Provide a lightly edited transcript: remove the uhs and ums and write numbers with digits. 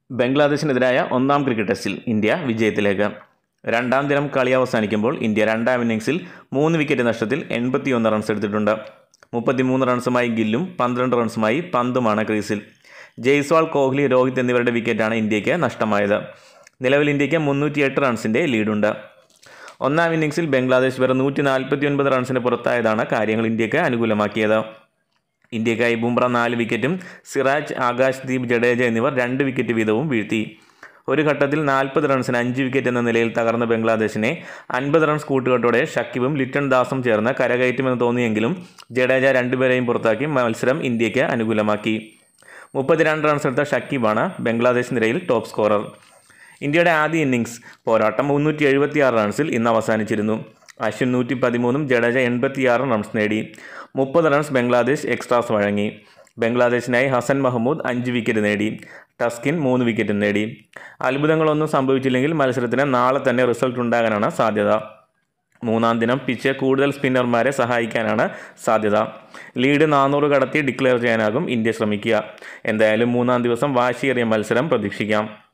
ബംഗ്ലാദേശിനെതിരായ ഒന്നാം ക്രിക്കറ്റ് ടെസ്റ്റിൽ ഇന്ത്യ വിജയത്തിലേക്ക്. രണ്ടാം ദിനം കളി അവസാനിക്കുമ്പോൾ ഇന്ത്യ രണ്ടാം ഇന്നിംഗ്സിൽ 3 വിക്കറ്റ് നഷ്ടത്തിൽ 81 റൺസ് എടുത്തിട്ടുണ്ട്. 33 റൺസുമായി ഗില്ലും 12 റൺസുമായി പന്തുമാണ് ക്രീസിൽ. ജയ്സ്വാൾ, കോഹ്ലി, രോഹിത് എന്നിവരുടെ വിക്കറ്റാണ് ഇന്ത്യക്ക് നഷ്ടമായത്. നിലവിൽ ഇന്ത്യക്ക് 308 റൺസിൻ്റെ ലീഡുണ്ട്. ഒന്നാം ഇന്നിംഗ്സിൽ ബംഗ്ലാദേശ് വെറും 149 റൺസിന് പുറത്തായതാണ് കാര്യങ്ങൾ ഇന്ത്യക്ക് അനുകൂലമാക്കിയത്. ഇന്ത്യക്കായി ബുംറ 4 വിക്കറ്റും സിറാജ്, ആകാശ്ദീപ്, ജഡേജ എന്നിവർ 2 വിക്കറ്റ് വീതവും വീഴ്ത്തി. ഒരു ഘട്ടത്തിൽ 40 റൺസിന് 5 വിക്കറ്റ് എന്ന നിലയിൽ തകർന്ന ബംഗ്ലാദേശിനെ 50 റൺസ് കൂട്ടുകെട്ടോടെ ഷക്കീബും ലിറ്റൺ ദാസും ചേർന്ന് കരകയറ്റുമെന്ന് തോന്നിയെങ്കിലും ജഡേജ രണ്ടുപേരെയും പുറത്താക്കി മത്സരം ഇന്ത്യക്ക് അനുകൂലമാക്കി. 32 റൺസ് എടുത്ത ഷക്കീബാണ് ബംഗ്ലാദേശ് നിരയിൽ ടോപ്പ് സ്കോറർ. ഇന്ത്യയുടെ ആദ്യ ഇന്നിംഗ്സ് പോരാട്ടം 376 റൺസിൽ ഇന്ന് അവസാനിച്ചിരുന്നു. അശ്വിൻ 113ഉം ജഡേജ 86 റൺസ് നേടി. 30 റൺസ് ബംഗ്ലാദേശ് എക്സ്ട്രാസ് വഴങ്ങി. ബംഗ്ലാദേശിനായി ഹസൻ മഹമ്മൂദ് 5 വിക്കറ്റ് നേടി. ടസ്കിൻ 3 വിക്കറ്റും നേടി. അത്ഭുതങ്ങളൊന്നും സംഭവിച്ചില്ലെങ്കിൽ മത്സരത്തിന് നാളെ തന്നെ റിസൾട്ട് ഉണ്ടാകാനാണ് സാധ്യത. മൂന്നാം ദിനം പിച്ച് കൂടുതൽ സ്പിന്നർമാരെ സഹായിക്കാനാണ് സാധ്യത. ലീഡ് 400 കടത്തി ഡിക്ലെയർ ചെയ്യാനാകും ഇന്ത്യ ശ്രമിക്കുക. എന്തായാലും മൂന്നാം ദിവസം വാശിയേറിയ മത്സരം പ്രതീക്ഷിക്കാം.